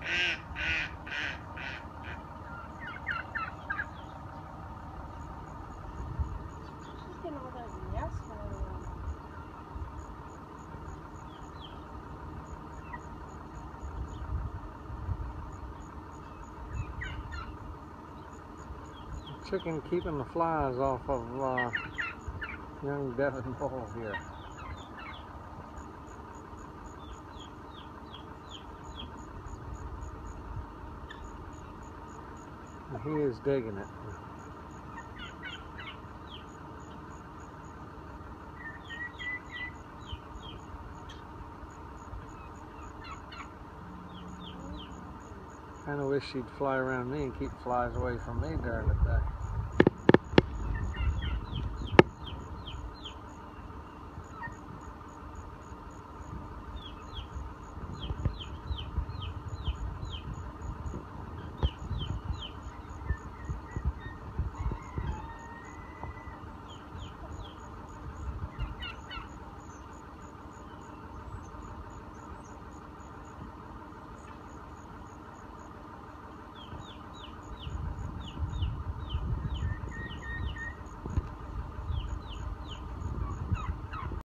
Getting all those nests falling around. Chicken keeping the flies off of young Devon bull here. And he is digging it. Kind of wish she'd fly around me and keep flies away from me during the day.